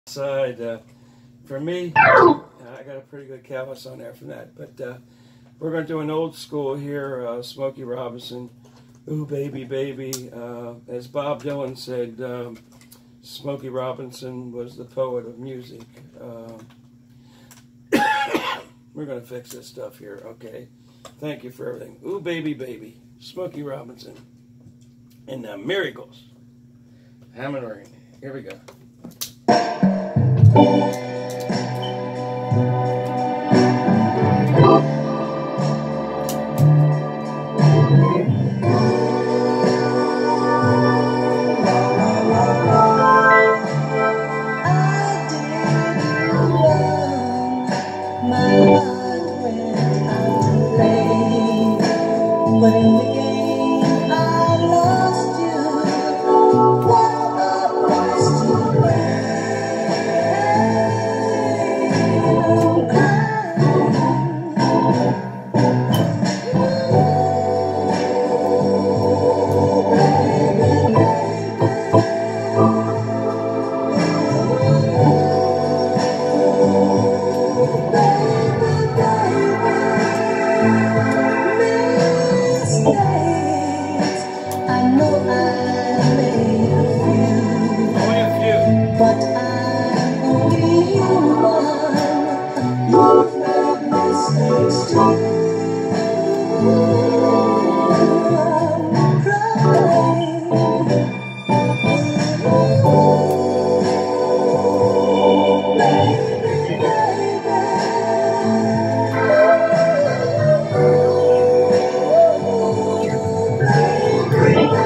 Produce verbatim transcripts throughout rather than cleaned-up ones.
Side, uh, for me, uh, I got a pretty good callus on there from that. But uh, we're going to do an old school here, uh, Smokey Robinson, Ooo Baby Baby. Uh, as Bob Dylan said, um, Smokey Robinson was the poet of music. Uh, we're going to fix this stuff here, okay? Thank you for everything. Ooo Baby Baby, Smokey Robinson, and uh, Miracles. Hammond Ring. Here we go. But in the game I lost you. What a price to but I'm only human. You've made mistakes too. I'm crying. Baby, baby, baby,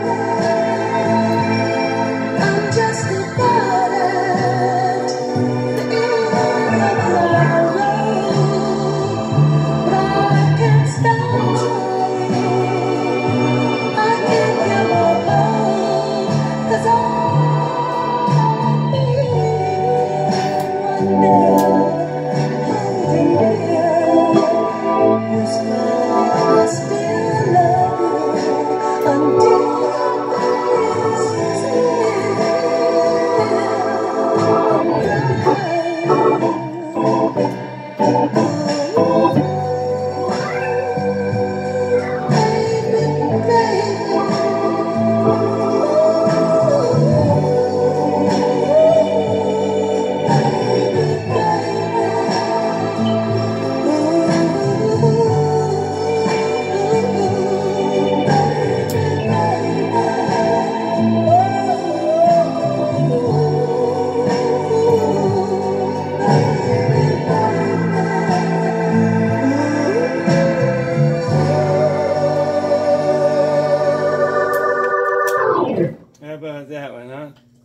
I'm just about it. In the road, but I can't stop trying. I can't give up hope, 'cause I'll be right there, holding you. Whisper, I still love you until How about that one, huh?